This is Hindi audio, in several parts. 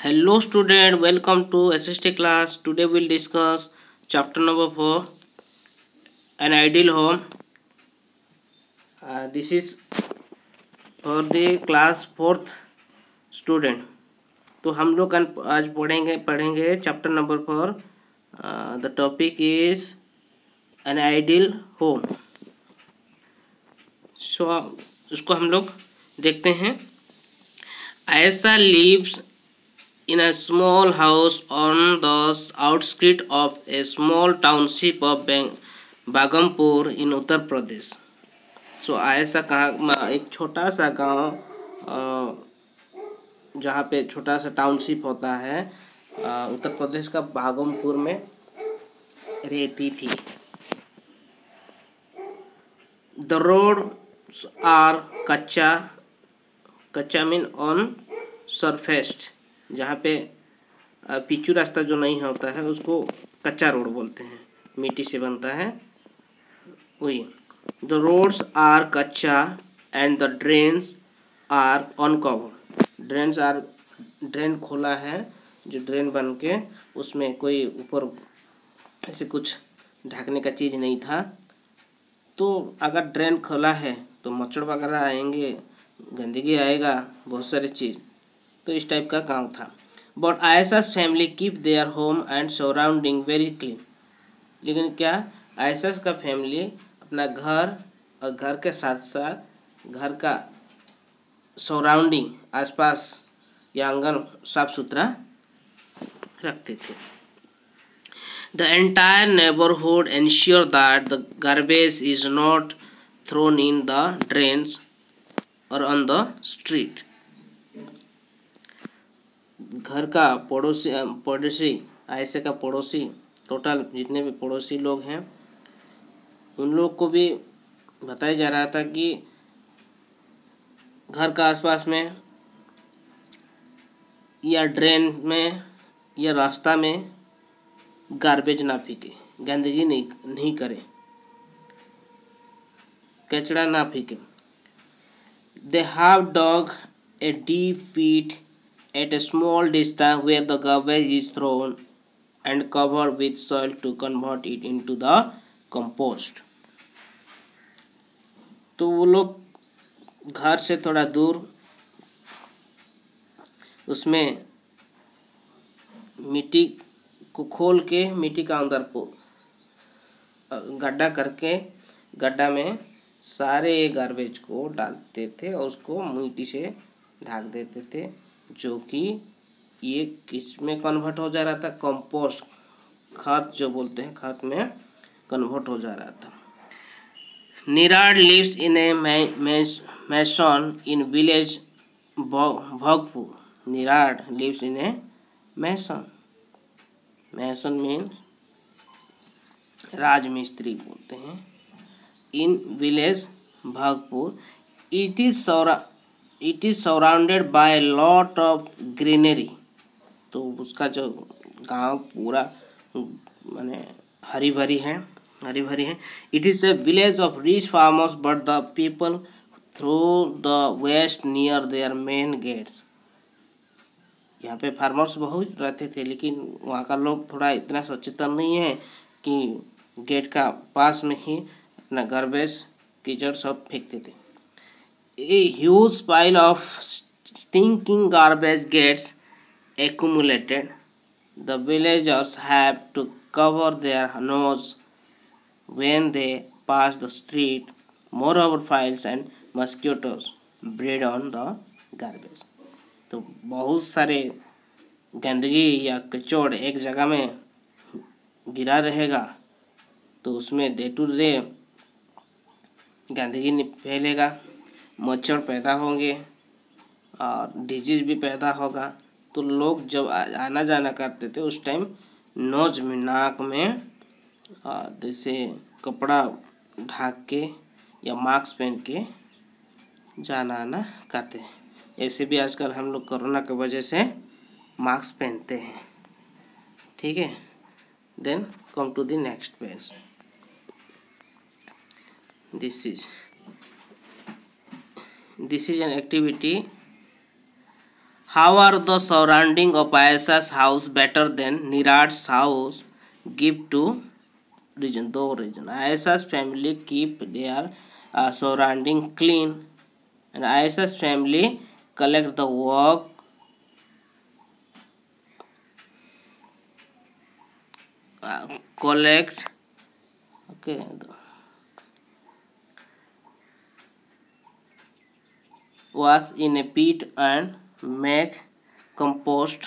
Hello student, welcome to SST class. Today we'll discuss chapter number 4, an ideal home. This is for the class 4th student. तो हम लोग आज पढ़ेंगे chapter number 4. The topic is an ideal home. So उसको हम लोग देखते हैं. Ayesha lives in a small house on the outskirts of a small township of बागमपुर in Uttar Pradesh. सो आयशा कहाँ एक छोटा सा गांव जहाँ पे छोटा सा टाउनशिप होता है उत्तर प्रदेश का बागमपुर में रहती थी. The road are kachcha mean unsurfaced. जहाँ पे पिचू रास्ता जो नहीं होता है उसको कच्चा रोड बोलते हैं, मिट्टी से बनता है वही. The roads are kachcha and the drains are uncovered. Drain खोला है, जो ड्रेन बन के उसमें कोई ऊपर ऐसे कुछ ढकने का चीज़ नहीं था. तो अगर ड्रेन खोला है तो मच्छर वगैरह आएंगे, गंदगी आएगा, बहुत सारी चीज़. तो इस टाइप का गांव था. But Aisha's family keep their home and surrounding very clean. लेकिन क्या आयशा का फैमिली अपना घर और घर के साथ साथ घर का सराउंडिंग आसपास या आंगन साफ सुथरा रखते थे. The entire neighbourhood ensure that the garbage is not thrown in the drains or on the street. घर का पड़ोसी आयशा का पड़ोसी, टोटल जितने भी पड़ोसी लोग हैं उन लोग को भी बताया जा रहा था कि घर का आसपास में या ड्रेन में या रास्ता में गार्बेज ना फेंके, गंदगी नहीं करे, कचरा ना फेंके. They have dug a deep pit at a small distance where the garbage is thrown and covered with soil to convert it into the compost. तो वो लोग घर से थोड़ा दूर उसमें मिट्टी को खोल के मिट्टी का अंदर को गड्ढा करके गड्ढा में सारे गार्बेज को डालते थे और उसको मिट्टी से ढक देते थे, जो कि ये किस में कन्वर्ट हो जा रहा था, कंपोस्ट, खाद जो बोलते हैं, खाद में कन्वर्ट हो जा रहा था. Nirad lives in a mason in village Bhogpur. Nirad lives in a mason mean राजमिस्त्री बोलते हैं, in village Bhogpur. It is surrounded by lot of greenery. तो उसका जो गांव पूरा माने हरी भरी है. It is a village of rich farmers but the people through the waste near their main gates. यहाँ पे फार्मर्स बहुत रहते थे, लेकिन वहाँ का लोग थोड़ा इतना सचेतन नहीं है कि गेट का पास में ही अपना गार्बेज कीचड़ सब फेंकते थे. A huge pile of stinking garbage gets accumulated. The villagers have to cover their nose when they pass the street. Moreover, flies and mosquitoes breed on the garbage. तो बहुत सारे गंदगी या कचौड़ एक जगह में गिरा रहेगा तो उसमें डे टू डे गंदगी फैलेगा, मच्छर पैदा होंगे और डिजीज भी पैदा होगा. तो लोग जब आना जाना करते थे उस टाइम नोज में, नाक में जैसे कपड़ा ढक के या मास्क पहन के जाना आना करते हैं. ऐसे भी आजकल हम लोग कोरोना की वजह से मास्क पहनते हैं. ठीक है. Then come to the next page. This is an activity. How are the surrounding of Ayesha's house better than Niraj's house? Give to region. दो region. Ayesha's family keep their surrounding clean, and Ayesha's family collect the work. Collect. Okay. Was in a pit and make compost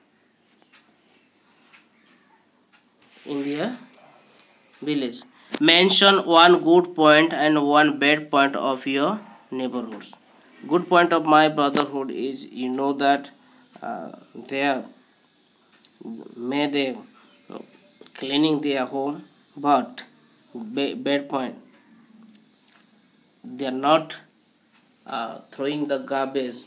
in their village. Mention one good point and one bad point of your neighborhoods. Good point of my brotherhood is, you know, that they are may they cleaning their home, but bad point, they are not throwing the garbage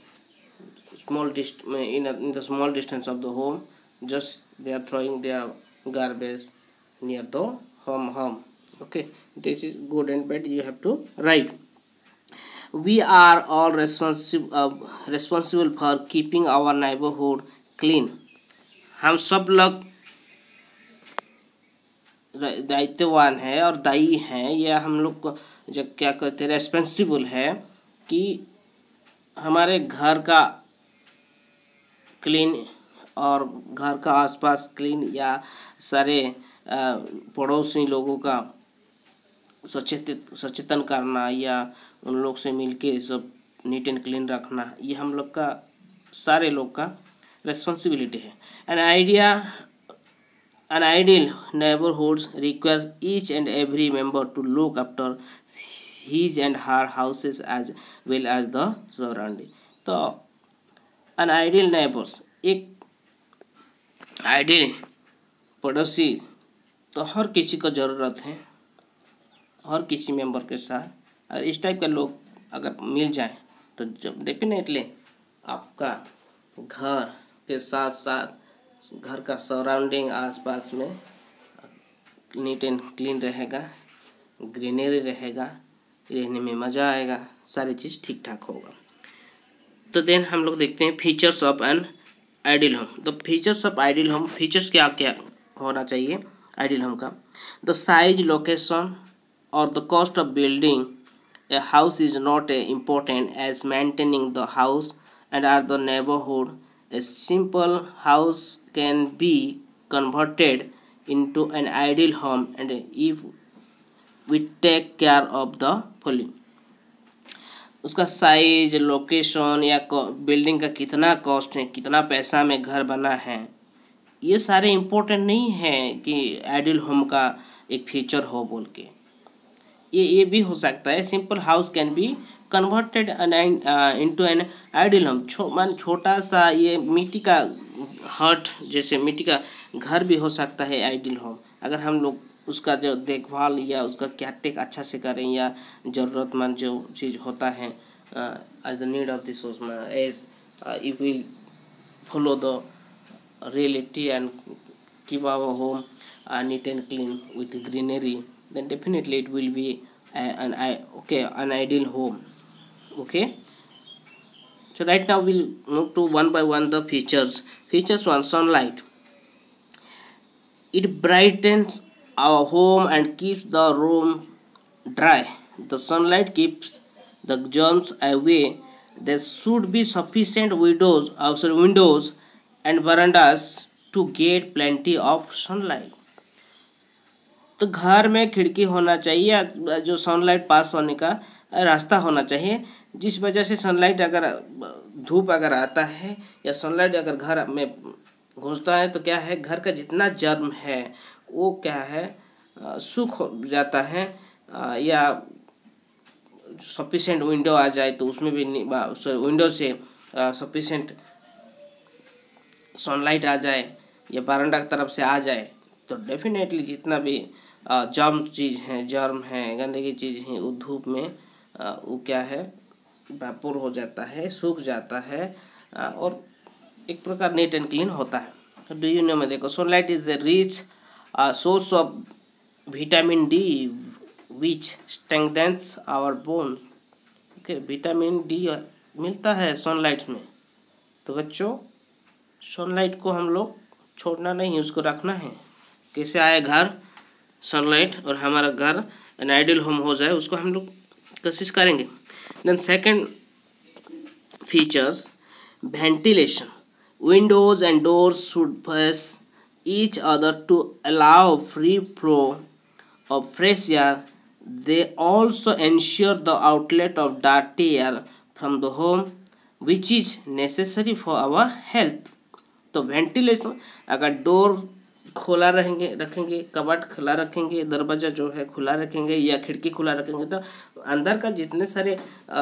in the small distance of the home. Just they are throwing their garbage near the home. Okay, this is good and bad, you have to write. We are all responsible for keeping our neighborhood clean. हम सब लोग दायित्ववान है और दायी हैं, या हम लोग को जो क्या कहते हैं रेस्पॉन्सिबल है कि हमारे घर का क्लीन और घर का आसपास क्लीन, या सारे पड़ोसी लोगों का सचेतन करना, या उन लोग से मिलके सब नीट एंड क्लीन रखना, ये हम लोग का सारे लोग का रेस्पॉन्सिबिलिटी है. An ideal neighborhood requires each and every member to look after his and her houses as well as the surrounding. तो an ideal neighbors, एक आइडियल पड़ोसी तो हर किसी को ज़रूरत है, हर किसी मेंबर के साथ. और इस टाइप के लोग अगर मिल जाए तो जब डेफिनेटली आपका घर के साथ साथ घर का सराउंडिंग आसपास में नीट एंड क्लीन रहेगा, ग्रीनरी रहेगा, रहने में मज़ा आएगा, सारी चीज़ ठीक ठाक होगा. तो देन हम लोग देखते हैं features of an ideal home. The features of ideal home, features क्या क्या होना चाहिए आइडियल होम का? द साइज, लोकेशन और the cost of building a house is not a important as maintaining the house and are the neighbourhood. A simple house can be converted into an ideal home and if we take care of the following. उसका साइज, लोकेशन या बिल्डिंग का कितना कॉस्ट है, कितना पैसा में घर बना है, ये सारे इम्पोर्टेंट नहीं है कि आइडियल होम का एक फीचर हो बोल के. ये भी हो सकता है. Simple house can be converted into an ideal home. मान छोटा सा ये मिट्टी का हट जैसे मिट्टी का घर भी हो सकता है आइडियल होम, अगर हम लोग उसका जो देखभाल या उसका केयरटेक अच्छा से करें, या ज़रूरतमंद जो चीज़ होता है as the need of this as if will follow the reality and keep our home neat and clean with greenery, then definitely it will be an ideal home. Okay, so right now we'll move to one by one the features. Features 1, sunlight. It brightens our home and keeps the room dry. The sunlight keeps the germs away. There should be sufficient windows and verandas to get plenty of sunlight. तो घर में खिड़की होना चाहिए, जो सनलाइट पास होने का रास्ता होना चाहिए, जिस वजह से सनलाइट अगर धूप अगर आता है या सनलाइट अगर घर में घुसता है तो क्या है, घर का जितना जर्म है वो क्या है सूख जाता है, या सफिशेंट विंडो आ जाए तो उसमें भी विंडो से सफिशेंट सनलाइट आ जाए या बरामदा की तरफ से आ जाए तो डेफिनेटली जितना भी जर्म है गंदगी चीज़ है वो धूप में वो क्या है वापोर हो जाता है, सूख जाता है और एक प्रकार नीट एंड क्लीन होता है. तो डू यू नो में देखो, sunlight is a rich source of vitamin D which strengthens our bone. Okay, vitamin D मिलता है सनलाइट में, तो बच्चों सनलाइट को हम लोग छोड़ना नहीं, उसको रखना है। कैसे आए घर सनलाइट और हमारा घर एन आइडियल होम हो जाए, उसको हम लोग कोशिश करेंगे। Then second features, ventilation. Windows and doors should face each other to allow free flow of fresh air. They also ensure the outlet of dirty air from the home, which is necessary for our health. तो वेंटिलेशन, अगर डोर खुला रखेंगे, कबर्ड खुला रखेंगे, दरवाज़ा जो है खुला रखेंगे या खिड़की खुला रखेंगे, तो अंदर का जितने सारे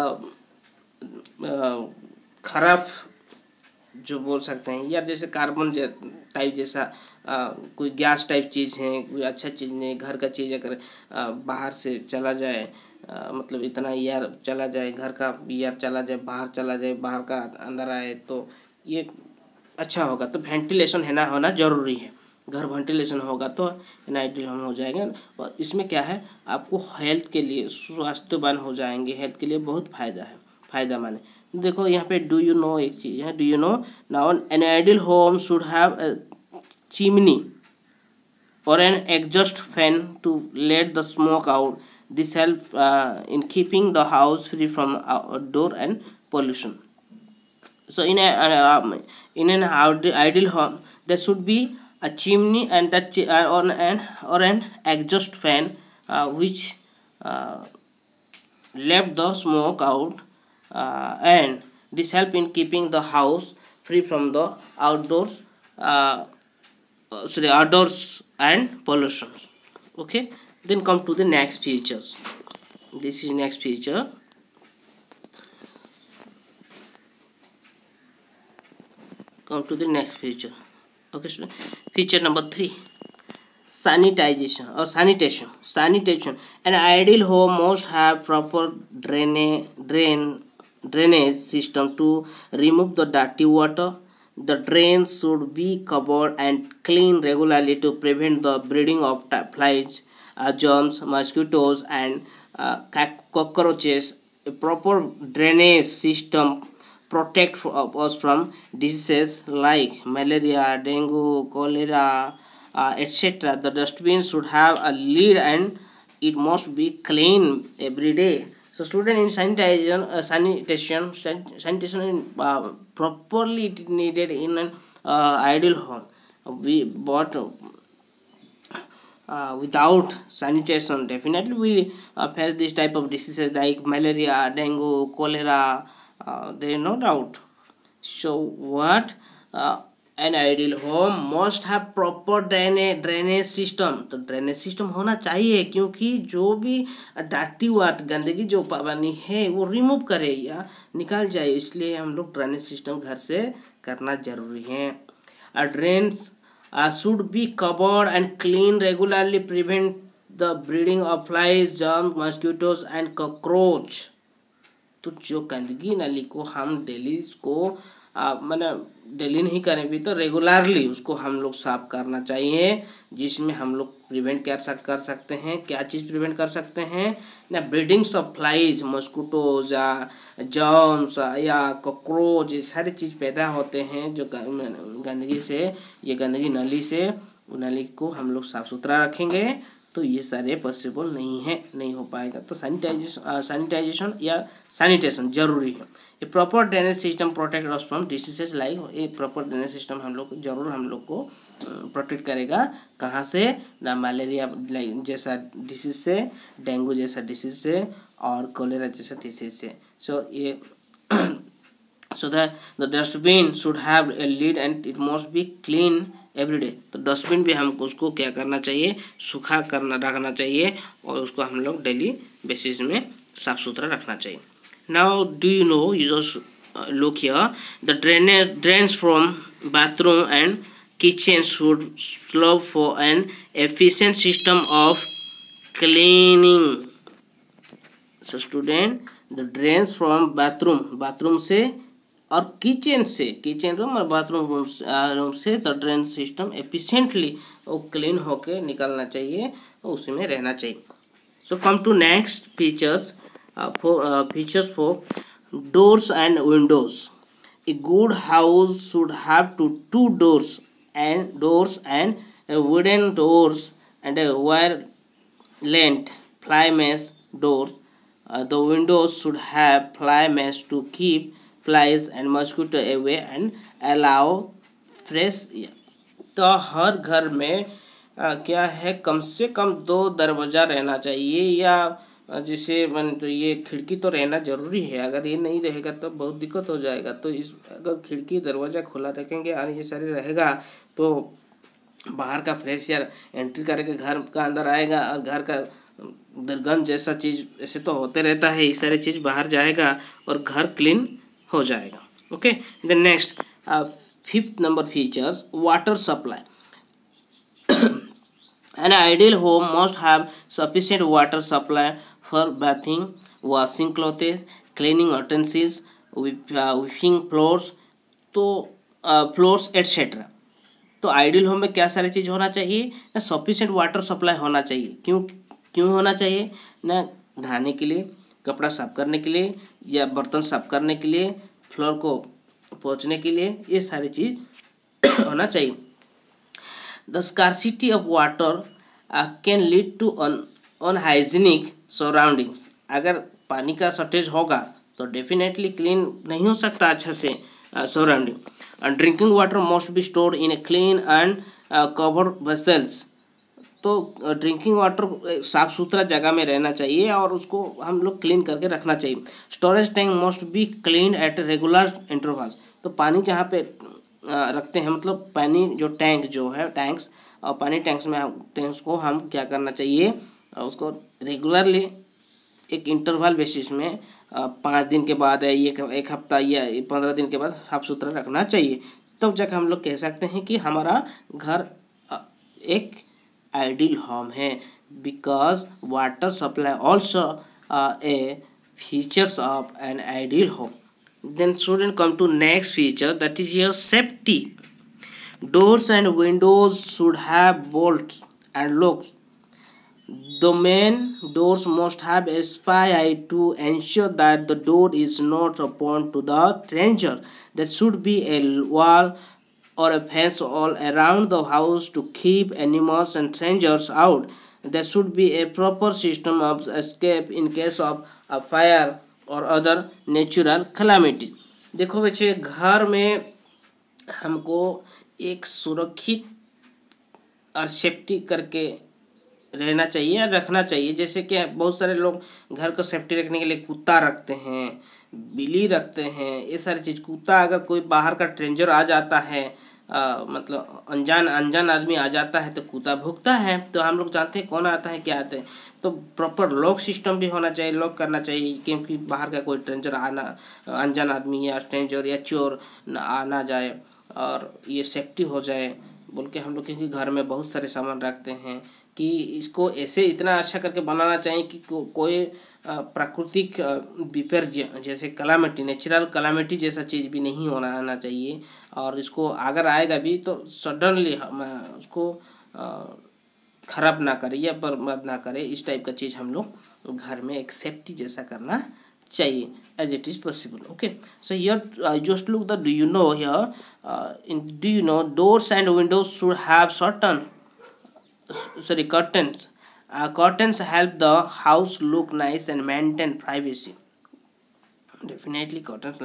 खराब जो बोल सकते हैं, या जैसे कार्बन टाइप जैसा कोई गैस टाइप चीज़ है, कोई अच्छा चीज़ नहीं, घर का चीज़ अगर बाहर से चला जाए, मतलब इतना एयर चला जाए, घर का एयर चला जाए, बाहर का अंदर आए, तो ये अच्छा होगा। तो वेंटिलेशन है ना होना ज़रूरी है। घर वेंटिलेशन होगा तो आइडियल होम हो जाएगा। और इसमें क्या है, आपको हेल्थ के लिए स्वास्थ्यवान हो जाएंगे, हेल्थ के लिए बहुत फ़ायदा है, फ़ायदा माने। देखो यहाँ पे डू यू नो एक चीज़ है, do you know now an ideal home should have a chimney or an exhaust fan to let the smoke out. This helps in keeping the house free from outdoor and pollution. So in an ideal home there should be a chimney and that or an exhaust fan which let the smoke out, and this help in keeping the house free from the outdoors and pollution. Okay, then come to the next features. This is next feature. Come to the next feature. Okay student, feature number 3, sanitization or sanitation. An ideal home must have proper drainage system to remove the dirty water. The drains should be covered and cleaned regularly to prevent the breeding of flies, germs, mosquitoes, and cockroaches. A proper drainage system protects us from diseases like malaria, dengue, cholera, etc. The dustbin should have a lid and it must be clean every day. So student, in sanitation properly needed in an ideal home. But without sanitation, definitely we face this type of diseases like malaria, dengue, cholera. There is no doubt. So what an ideal home must have proper drainage system. तो ड्रेनेज सिस्टम होना चाहिए, क्योंकि जो भी डर्टी वाटर, गंदगी जो पानी है वो रिमूव करे या निकाल जाए, इसलिए हम लोग ड्रेनेज सिस्टम घर से करना जरूरी है। Drains should be covered and cleaned regularly, prevent the breeding of flies, germs, mosquitoes and cockroach. तो जो गंदगी नाली को हम डेली उसको मैंने डेली नहीं करें भी तो रेगुलरली उसको हम लोग साफ करना चाहिए, जिसमें हम लोग प्रिवेंट कर सकते हैं। क्या चीज़ प्रिवेंट कर सकते हैं ना, ब्रीडिंग्स ऑफ फ्लाइज, मॉस्किटोज या जर्म्स या कॉकरोच, ये सारी चीज़ पैदा होते हैं जो गंदगी से, ये गंदगी नाली से, नाली को हम लोग साफ़ सुथरा रखेंगे तो ये सारे पॉसिबल नहीं हो पाएगा। तो सैनिटाइजेशन या सैनिटेशन जरूरी है। A proper drainage system protect us from diseases like, a proper drainage system हम लोग को प्रोटेक्ट करेगा कहाँ से ना, मलेरिया जैसा डिसीज से, डेंगू जैसा डिसीज से और कोलेरा जैसा डिसीज से। So the dustbin should have a lid and it must be clean every day. तो डस्टबिन भी हमको उसको क्या करना चाहिए, सूखा रखना चाहिए और उसको हम लोग डेली बेसिस में साफ सुथरा रखना चाहिए। Now do you know, you just look here, the drains from bathroom and kitchen should serve for an efficient system of cleaning. So student, the drains from bathroom से और किचन रूम और बाथरूम रूम से द ड्रेन सिस्टम एफिशिएंटली वो क्लीन होके निकलना चाहिए और उसी में रहना चाहिए। So come to next features for doors and windows. A good house should have two doors and a wooden doors and a wire length fly mesh doors. The windows should have fly mesh to keep flies and mosquito away and allow fresh air. तो हर घर में क्या है, कम से कम 2 दरवाज़ा रहना चाहिए, या जिसे तो ये खिड़की तो रहना ज़रूरी है। अगर ये नहीं रहेगा तो बहुत दिक्कत हो जाएगा। तो इस अगर खिड़की दरवाज़ा खुला रखेंगे और ये सारे रहेगा तो बाहर का फ्रेश एयर एंट्री करके घर का अंदर आएगा, और घर का दुर्गंध जैसा चीज़ ऐसे तो होते रहता है, ये सारी चीज़ बाहर जाएगा और घर क्लीन हो जाएगा। Okay, then next 5th number features, water supply. An ideal home must have sufficient water supply for bathing, washing clothes, cleaning utensils, wiping floors, तो फ्लोर्स एट्सेट्रा। तो आइडियल होम में क्या सारी चीज़ होना चाहिए ना, सफिशिएंट वाटर सप्लाई होना चाहिए। क्यों होना चाहिए ना, नहाने के लिए, कपड़ा साफ करने के लिए, या बर्तन साफ करने के लिए, फ्लोर को पोंछने के लिए, ये सारी चीज़ होना चाहिए। The scarcity of water can lead to unhygienic surroundings. अगर पानी का शॉर्टेज होगा तो डेफिनेटली क्लीन नहीं हो सकता अच्छा से surrounding. Drinking water must be stored in a clean and covered vessels. तो ड्रिंकिंग वाटर साफ़ सुथरा जगह में रहना चाहिए और उसको हम लोग क्लीन करके रखना चाहिए। Storage tank must be clean at regular intervals. तो पानी जहाँ पे रखते हैं, मतलब पानी जो टैंक जो है, टैंक्स और पानी टैंक्स को हम क्या करना चाहिए, उसको रेगुलरली एक इंटरवल बेसिस में 5 दिन के बाद या एक हफ्ता या 15 दिन के बाद साफ सुथरा रखना चाहिए। तब जाकर हम लोग कह सकते हैं कि हमारा घर एक आइडियल होम है, because water supply also a features of an ideal home. Then student come to next feature, that is your safety. Doors and windows should have bolts and locks. The main doors must have a spy eye to ensure that the door is not open to the stranger. There should be a wall or a fence all around the house to keep animals and strangers out. There should be a proper system of escape in case of a fire और अदर नेचुरल कैलामिटी। देखो बच्चे, घर में हमको एक सुरक्षित और सेफ्टी करके रहना चाहिए और रखना चाहिए। जैसे कि बहुत सारे लोग घर को सेफ्टी रखने के लिए कुत्ता रखते हैं, बिल्ली रखते हैं, ये सारी चीज़। कुत्ता अगर कोई बाहर का स्ट्रेंजर आ जाता है, मतलब अनजान आदमी आ जाता है तो कुत्ता भुगता है। तो हम लोग जानते हैं कौन आता है, क्या आते हैं। तो प्रॉपर लॉक सिस्टम भी होना चाहिए, लॉक करना चाहिए, क्योंकि बाहर का कोई स्ट्रेंजर अनजान आदमी या स्ट्रेंजर या चोर आ ना जाए और ये सेफ्टी हो जाए बोल के हम लोग, क्योंकि घर में बहुत सारे सामान रखते हैं, कि इसको ऐसे इतना अच्छा करके बनाना चाहिए कि कोई प्राकृतिक विपर्य जैसे कलामिटी, नेचुरल कलामिटी जैसा चीज़ भी नहीं आना चाहिए। और इसको अगर आएगा भी तो सडनली उसको खराब ना करे या बर्बाद ना करे, इस टाइप का चीज़ हम लोग घर में एक सेफ्टी जैसा करना चाहिए as it is possible. Okay, so here just look the, do you know here do you know doors and windows should have curtains. Curtains help the house look nice and maintain privacy. Definitely curtains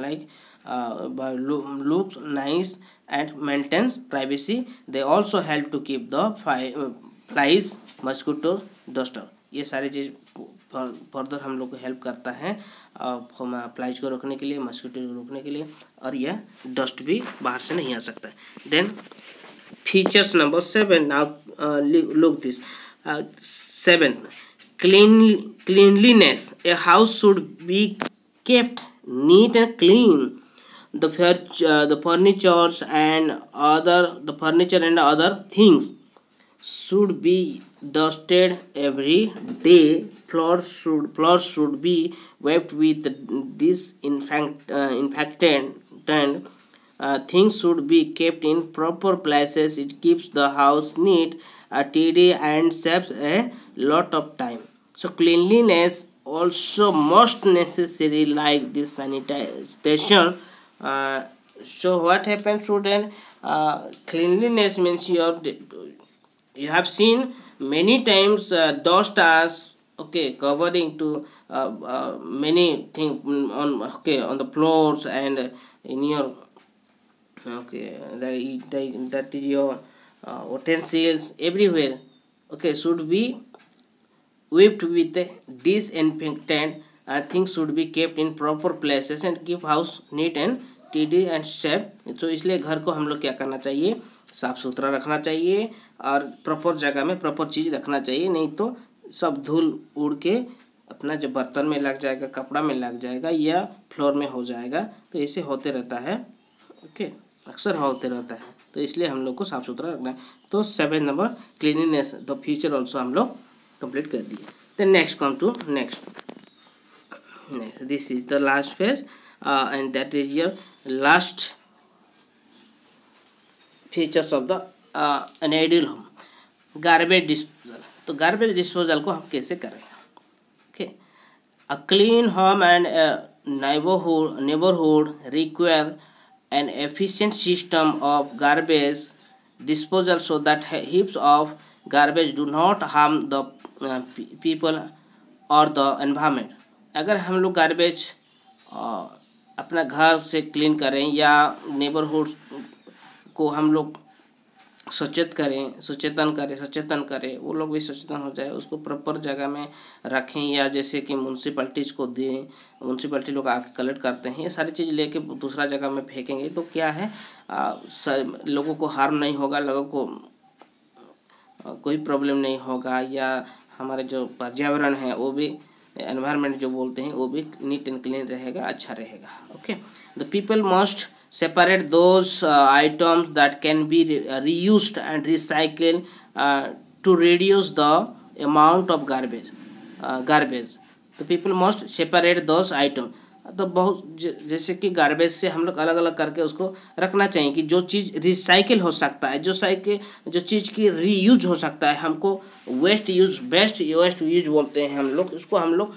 looks nice and maintains privacy. They also help to keep the flies, mosquito, duster. ये सारी चीज़ फर्दर हम लोग को हेल्प करता है फ्लाइज को रोकने के लिए, मस्किटो को रोकने के लिए, और यह डस्ट भी बाहर से नहीं आ सकता है। Then features number 7, now look this 7, cleanliness. A house should be kept neat and clean. The furniture and other things should be dusted every day. Floors should be wiped with disinfectant. Things should be kept in proper places. It keeps the house neat, tidy, and saves a lot of time. So cleanliness also most necessary, like this sanitation So what happens, student? Cleanliness means you have seen many times dust as okay covering to many things on the floors and in your okay that is your utensils everywhere. Okay, should be wiped with a disinfectant. Things should be kept in proper places and keep house neat and tidy and safe. तो इसलिए घर को हम लोग क्या करना चाहिए, साफ सुथरा रखना चाहिए और प्रॉपर जगह में प्रॉपर चीज़ रखना चाहिए, नहीं तो सब धूल उड़ के अपना जो बर्तन में लग जाएगा, कपड़ा में लग जाएगा या फ्लोर में हो जाएगा। तो इसे होते रहता है, ओके, अक्सर होते रहता है। तो इसलिए हम लोग को साफ सुथरा रखना है। तो 7 number cleanliness the future also हम लोग कंप्लीट कर दिए। Then next come to next, this is the last phase and that is your last features of the an ideal home, garbage disposal. तो गार्बेज डिस्पोजल को हम कैसे करें? Okay, a clean home and neighborhood require an efficient system of garbage disposal so that heaps of garbage do not harm the people or the environment. अगर हम लोग गार्बेज अपना घर से क्लीन करें या नेबरहुड को हम लोग सचेतन करें, वो लोग भी सचेतन हो जाए, उसको प्रॉपर जगह में रखें या जैसे कि म्यूनसिपैलिटीज को दें, म्यूनसिपैलिटी लोग आके कलेक्ट करते हैं, ये सारी चीज़ लेके दूसरा जगह में फेंकेंगे तो क्या है, लोगों को हार्म नहीं होगा, लोगों को कोई प्रॉब्लम नहीं होगा, या हमारे जो पर्यावरण है वो भी, एनवायरनमेंट जो बोलते हैं, वो भी नीट एंड क्लीन रहेगा, अच्छा रहेगा। Okay, the people must separate those items that can be reused and recycled to reduce the amount of garbage. तो people must separate those items. तो बहुत जैसे कि गार्बेज से हम लोग अलग अलग करके उसको रखना चाहिए कि जो चीज़ रिसाइकिल हो सकता है, जो चीज़ की रीयूज हो सकता है, हमको वेस्ट यूज बोलते हैं हम लोग, उसको हम लोग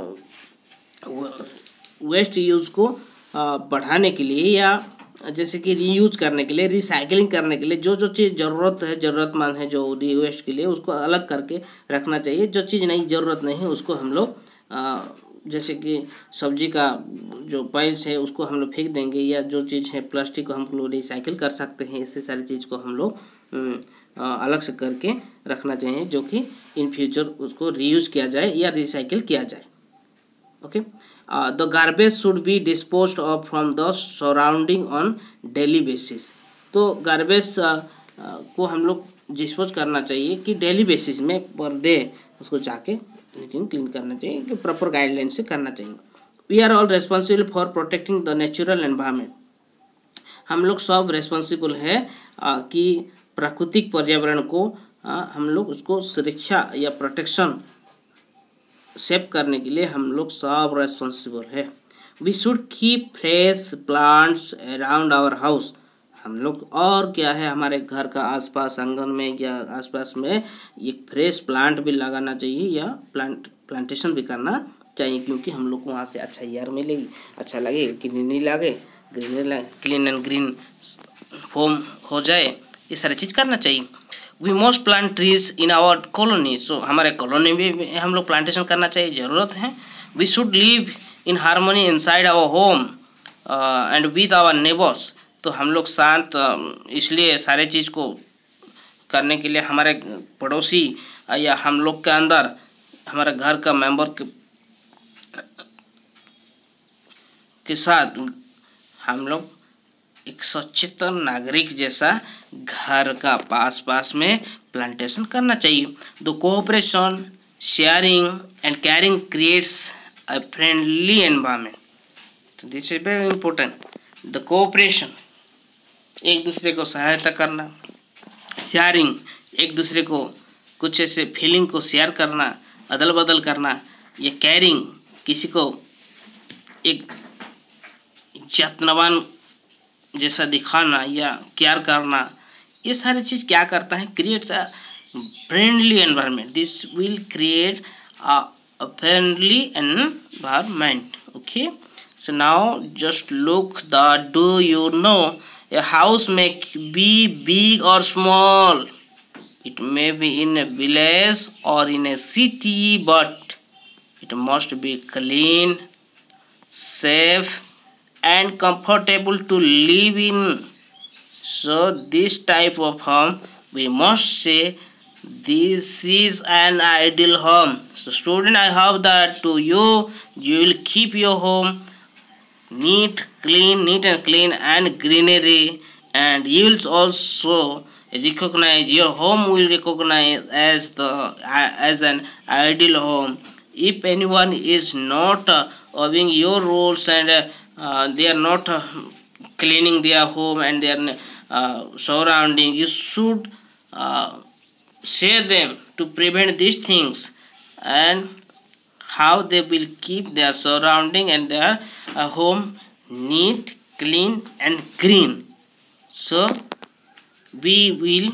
वेस्ट यूज को बढ़ाने के लिए या जैसे कि रीयूज करने के लिए, रिसाइकलिंग करने के लिए जो चीज़ ज़रूरतमंद है जो री वेस्ट के लिए, उसको अलग करके रखना चाहिए। जो चीज़ नहीं ज़रूरत नहीं है उसको हम लोग जैसे कि सब्जी का जो पाइल्स है उसको हम लोग फेंक देंगे, या जो चीज़ है प्लास्टिक को हम लोग रिसाइकिल कर सकते हैं। इससे सारी चीज़ को हम लोग अलग से करके रखना चाहिए जो कि इन फ्यूचर उसको रीयूज किया जाए या रिसाइकिल किया जाए। Okay, the garbage should be disposed of from the surrounding on daily basis. तो गार्बेज को हम लोग डिस्पोज करना चाहिए कि डेली बेसिस में पर डे उसको जाके क्लीन करना चाहिए, कि प्रॉपर गाइडलाइन से करना चाहिए। We are all responsible for protecting the natural environment. हम लोग सब रिस्पॉन्सिबल है कि प्राकृतिक पर्यावरण को हम लोग उसको सुरक्षा या प्रोटेक्शन सेव करने के लिए हम लोग सब रेस्पॉन्सिबल है। We should keep fresh plants around our house. हम लोग और क्या है, हमारे घर का आसपास आंगन में या आसपास में एक फ्रेश प्लांट भी लगाना चाहिए या प्लांटेशन भी करना चाहिए, क्योंकि हम लोग को वहाँ से अच्छा एयर मिलेगी, अच्छा लगे, ग्रीनरी लगे, क्लीन एंड ग्रीन होम हो जाए, ये सारी चीज़ करना चाहिए। We must plant trees in our colony. सो हमारे कॉलोनी में हम लोग प्लांटेशन करना चाहिए, ज़रूरत है। We should live in harmony inside our home and with our neighbours. तो हम लोग शांत इसलिए सारे चीज़ को करने के लिए हमारे पड़ोसी या हम लोग के अंदर हमारे घर का मेंबर के साथ हम लोग एक सचेतन नागरिक जैसा घर का पास में प्लांटेशन करना चाहिए। The cooperation, sharing and caring creates a friendly environment. तो this is very important. The cooperation, एक दूसरे को सहायता करना, शेयरिंग, एक दूसरे को कुछ ऐसे फीलिंग को शेयर करना, अदल बदल करना, या केयरिंग, किसी को एक यत्नवान जैसा दिखाना या केयर करना, ये सारी चीज़ क्या करता है, creates a friendly environment. This will create a friendly environment. Okay, So now just look the, do you know a house may be big or small? It may be in a village or in a city, but it must be clean, safe, and comfortable to live in. So this type of home we must say this is an ideal home. So student, I hope that to you will keep your home neat and clean and greenery, and you will also recognize your home will recognize as the as an ideal home. If anyone is not obeying your rules and they are not cleaning their home and their surrounding, you should say them to prevent these things, and how they will keep their surrounding and their home neat, clean and green. So we will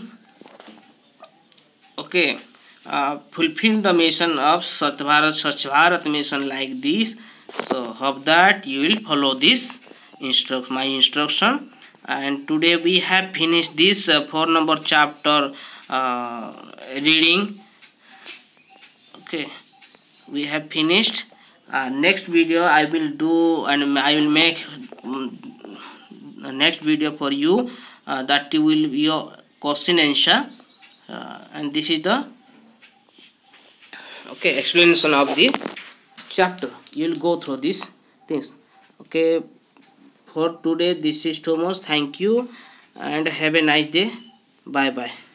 fulfill the mission of Swachh Bharat mission like this. So hope that you will follow this my instruction. And today we have finished this 4 number chapter reading. Okay, we have finished. Next video I will do, and I will make next video for you that will be your question answer, and this is the explanation of the chapter. You will go through these things. Okay, for today this is too much. Thank you and have a nice day. Bye bye.